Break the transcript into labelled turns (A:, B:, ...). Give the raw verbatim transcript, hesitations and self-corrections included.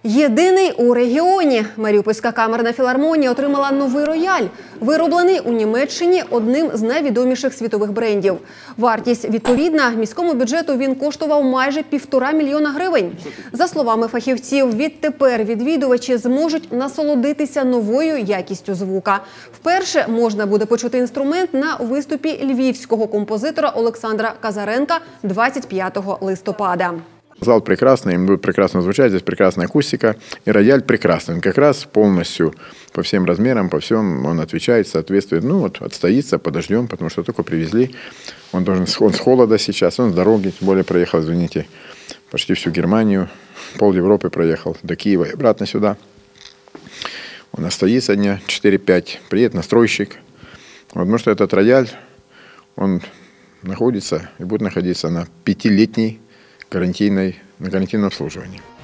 A: Єдиний у регіоні. Маріупольська камерна філармонія отримала новий рояль, вироблений у Німеччині одним з найвідоміших світових брендів. Вартість відповідна, міському бюджету він коштував майже півтора мільйона гривень. За словами фахівців, відтепер відвідувачі зможуть насолодитися новою якістю звука. Вперше можна буде почути інструмент на виступі львівського композитора Олександра Казаренка двадцять п'ятого листопада.
B: Зал прекрасный, им будет прекрасно звучать, здесь прекрасная акустика. И рояль прекрасный, он как раз полностью по всем размерам, по всем он отвечает, соответствует. Ну вот, отстоится, подождем, потому что только привезли. Он, должен, он с холода сейчас, он с дороги, тем более проехал, извините, почти всю Германию, пол Европы проехал, до Киева и обратно сюда. Он отстоится дня четыре-пять, приедет настройщик. Вот, потому что этот рояль, он находится и будет находиться на пятилетней гарантийной, на гарантийном обслуживании.